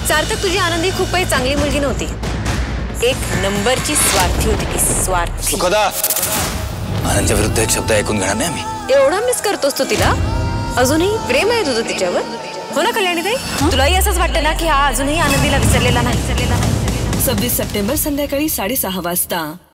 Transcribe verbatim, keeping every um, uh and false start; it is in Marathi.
सार्थक, तुझी आनंदी खूप काही चांगली मुलगी नव्हती. एक नंबरची स्वार्थी होती ती, स्वार्थी. सुखदा, आनंदच्या विरुद्ध एक शब्द ऐकून घेणार नाही आम्ही. एवढा मिस करतोस तू तिला? अजूनही प्रेम आहे तुझं तिच्यावर? हो ना कल्याणीताई? तुलाही असंच वाटतं ना की हा अजूनही आनंदीला विसरलेला नाही? सव्वीस सप्टेंबर संध्याकाळी साडेसहा वाजता